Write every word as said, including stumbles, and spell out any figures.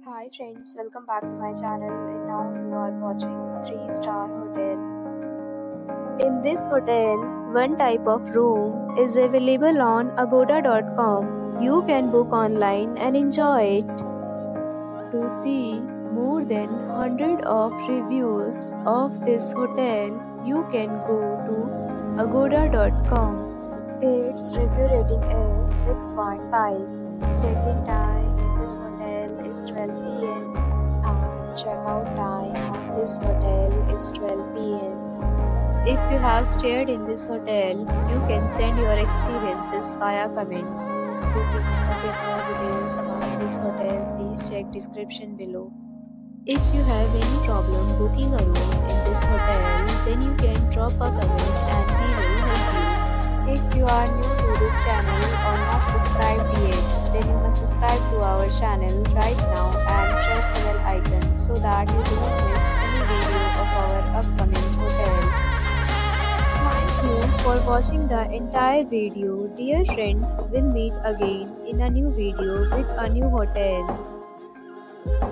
Hi friends, welcome back to my channel and now you are watching a three star hotel. In this hotel, one type of room is available on agoda dot com. You can book online and enjoy it. To see more than one hundred of reviews of this hotel, you can go to agoda dot com. Its review rating is six point five. Check-in time in this hotel is twelve p m and check-out time of this hotel is twelve p m If you have stayed in this hotel, you can send your experiences via comments. To get more details about this hotel, please check description below. If you have any problem booking a room in this hotel, then you can drop a comment and we will help you. If you are new to this channel or not subscribed yet, then you must subscribe to our channel right now and press the bell icon so that you don't miss any video of our upcoming hotel. Thank you for watching the entire video. Dear friends, we'll meet again in a new video with a new hotel.